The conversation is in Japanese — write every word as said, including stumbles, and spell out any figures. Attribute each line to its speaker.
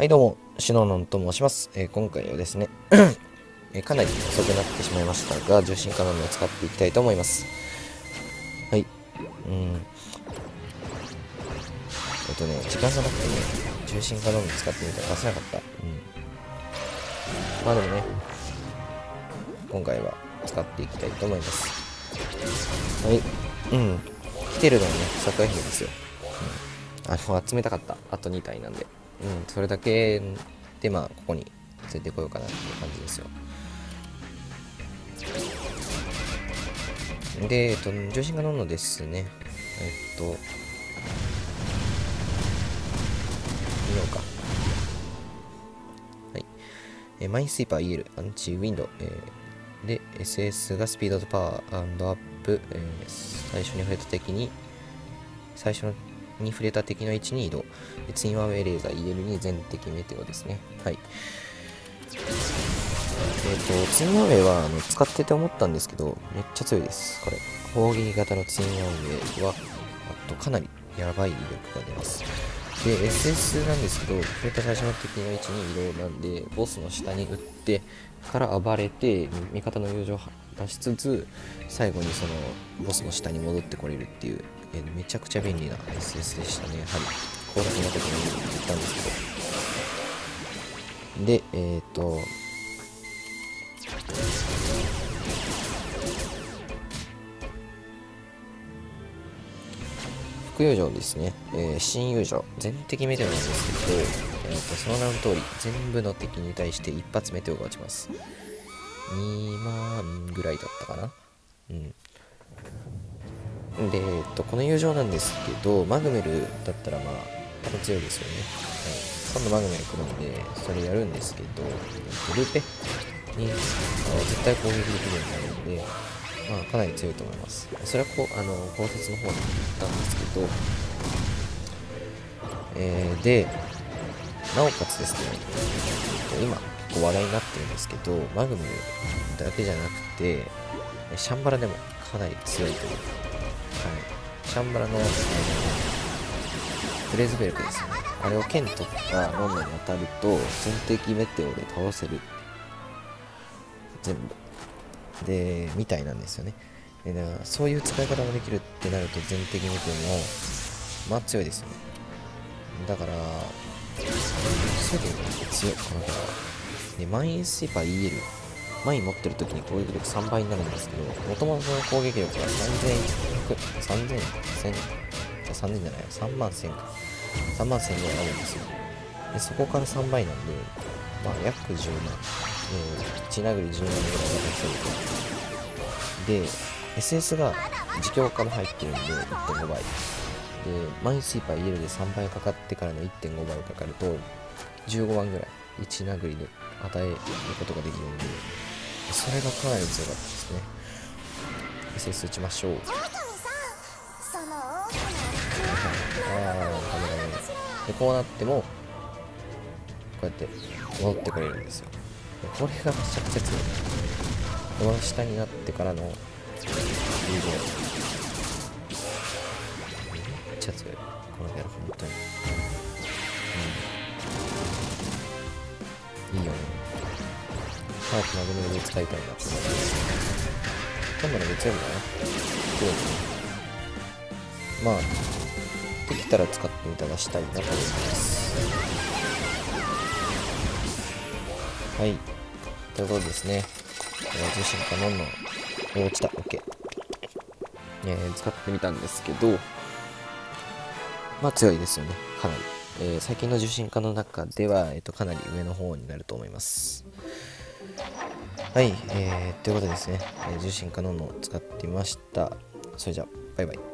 Speaker 1: はい、どうも、しののんと申します。えー今回はですね、えーかなり遅くなってしまいましたが、重心カノンを使っていきたいと思います。はい。うん。えっとね、時間がなくてね、重心カノン使ってみたら出せなかった。うん。まあでもね、今回は使っていきたいと思います。はい。うん。来てるのはね、作品ですよ。あの、集めたかった。あとに体なんで。うん、それだけで、まあ、ここについてこようかなっていう感じですよ。で、えっと、重心が乗るのですね。えっと、見ようか。はい。えーマインスイーパー イーエル、アンチウィンド、えーで、エスエス がスピードとパワーアップ、えー最初に触れた敵に、最初に触れた敵の位置に移動。でツインワンウェイレーザー イーエル に全敵メテオですね。はい。えっと、ツインワンウェイはあの使ってて思ったんですけど、めっちゃ強いです。これ。砲撃型のツインワンウェイは、あとかなりやばい威力が出ます。で、エスエス なんですけど、触れた最初の敵の位置に移動なんで、ボスの下に撃ってから暴れて、味方の友情を出しつつ、最後にそのボスの下に戻ってこれるっていう、えーめちゃくちゃ便利な エスエス でしたね。やはり、高額の時に言ったんですけど。で、えっ、と、副友情ですね、えー新友情、全敵メテオなんですけど、えー、とその名の通り、全部の敵に対して一発メテオが落ちます。にまんぐらいだったかな。うん。で、えー、とこの友情なんですけど、マグメルだったらまあ、多分強いですよね。はい、今度マグメル来るんで、それやるんですけど、ルーペにあの絶対攻撃できるようになるんで、まあ、かなり強いと思います。それはこうあの考察の方に言ったんですけど、えー、で、なおかつですね、今、結構話題になってるんですけど、マグムだけじゃなくて、シャンバラでもかなり強いという、はい、シャンバラの、あのブレイズベルクですね。あれを剣とかロンドに当たると、全敵メテオで倒せる。全部。で、みたいなんですよね。でだからそういう使い方もできるってなると、全敵メテオも、まあ強いですよね。だから、すぐに強い、このキャラは。で、マインスイーパー イーエル。マイン持ってる時に攻撃力さんばいになるんですけど、もともとの攻撃力がさんぜんいち さんぜん、せん、じゃさんぜんじゃないよ、さんまんせんか。さんまんせんぐらいあるんですよ。で、そこからさんばいなんで、まあ、約じゅうまん。えー、いち殴りじゅうまんぐらいが出せると。で、エスエス が自強化も入ってるんで、いってんごばい。で、マインスイーパー イーエル でさんばいかかってからのいってんごばいかかると、じゅうごまんぐらい、いち殴りで与えることができるんで、それがかなり強かったですね。エスエス 打ちましょう。ああ、ダメダメ。で、こうなっても、こうやって戻ってくれるんですよ。これがめちゃくちゃ強い。この下になってからのリード。めっちゃ強い。このキャラ、本当に。うん。いいよね。早くマグネで使いたいなって思います。今度の月曜日だな。まあ、できたら使ってみたらしたいなと思います。はい。ということですね。重心カノンの、落ちた。OK。えー、使ってみたんですけど、まあ強いですよね。かなり。えー、最近の重心化の中では、えー、とかなり上の方になると思います。はい、えー、ということでですね、えー、重心化のを使ってみました。それじゃあ、バイバイ。